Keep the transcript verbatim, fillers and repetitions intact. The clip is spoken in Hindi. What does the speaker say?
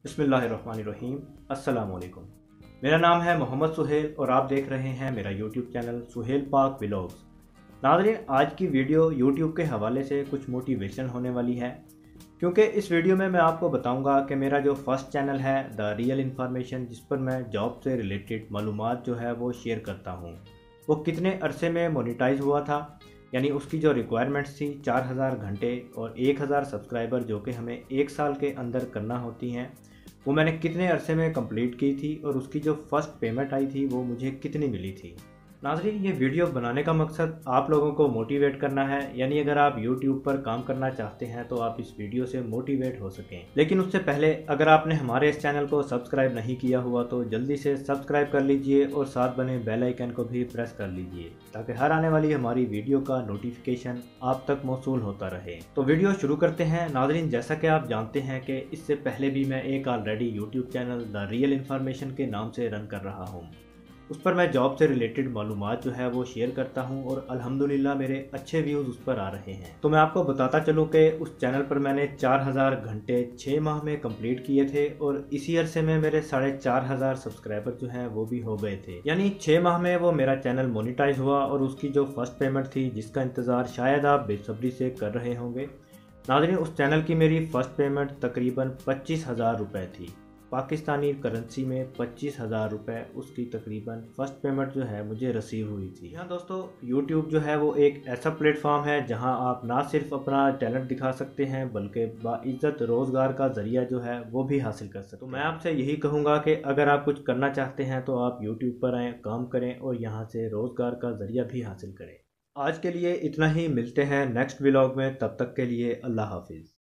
बिस्मिल्लाहिर्रहमानिर्रहीम। अस्सलाम वालेकुम। मेरा नाम है मोहम्मद सुहेल और आप देख रहे हैं मेरा यूट्यूब चैनल सुहेल पाक व्लॉग्स। नाज़रीन, आज की वीडियो यूट्यूब के हवाले से कुछ मोटिवेशन होने वाली है, क्योंकि इस वीडियो में मैं आपको बताऊंगा कि मेरा जो फर्स्ट चैनल है द रियल इन्फॉर्मेशन, जिस पर मैं जॉब से रिलेटेड मालूमात जो है वो शेयर करता हूँ, वो कितने अरसे में मोनेटाइज हुआ था। यानी उसकी जो रिक्वायरमेंट्स थी चार हज़ार घंटे और एक हज़ार सब्सक्राइबर जो कि हमें एक साल के अंदर करना होती हैं, वो मैंने कितने अरसे में कंप्लीट की थी और उसकी जो फर्स्ट पेमेंट आई थी वो मुझे कितनी मिली थी। नाज़रीन, ये वीडियो बनाने का मकसद आप लोगों को मोटिवेट करना है। यानी अगर आप यूट्यूब पर काम करना चाहते हैं तो आप इस वीडियो से मोटिवेट हो सकें। लेकिन उससे पहले अगर आपने हमारे इस चैनल को सब्सक्राइब नहीं किया हुआ तो जल्दी से सब्सक्राइब कर लीजिए और साथ बने बेल आइकन को भी प्रेस कर लीजिए, ताकि हर आने वाली हमारी वीडियो का नोटिफिकेशन आप तक मौसूल होता रहे। तो वीडियो शुरू करते हैं। नाज़रीन, जैसा कि आप जानते हैं कि इससे पहले भी मैं एक already YouTube channel the real information के नाम से रन कर रहा हूँ। उस पर मैं जॉब से रिलेटेड मालूमात जो है वो शेयर करता हूं और अल्हम्दुलिल्लाह मेरे अच्छे व्यूज़ उस पर आ रहे हैं। तो मैं आपको बताता चलूं कि उस चैनल पर मैंने चार हज़ार घंटे छः माह में कंप्लीट किए थे और इसी अरसे में मेरे साढ़े चार हज़ार सब्सक्राइबर जो हैं वो भी हो गए थे। यानी छः माह में वो मेरा चैनल मोनिटाइज हुआ और उसकी जो फर्स्ट पेमेंट थी, जिसका इंतज़ार शायद आप बेसब्री से कर रहे होंगे। नाज़रीन, उस चैनल की मेरी फ़र्स्ट पेमेंट तकरीबन पच्चीस हज़ार रुपये थी। पाकिस्तानी करेंसी में पच्चीस हज़ार रुपये उसकी तकरीबन फ़र्स्ट पेमेंट जो है मुझे रिसीव हुई थी। हाँ दोस्तों, यूट्यूब जो है वो एक ऐसा प्लेटफॉर्म है जहां आप ना सिर्फ अपना टैलेंट दिखा सकते हैं बल्कि बाइज़्ज़त रोज़गार का ज़रिया जो है वो भी हासिल कर सकते हैं। तो मैं आपसे यही कहूँगा कि अगर आप कुछ करना चाहते हैं तो आप यूट्यूब पर आएँ, काम करें और यहाँ से रोज़गार का ज़रिया भी हासिल करें। आज के लिए इतना ही, मिलते हैं नेक्स्ट व्लॉग में। तब तक के लिए अल्लाह हाफिज़।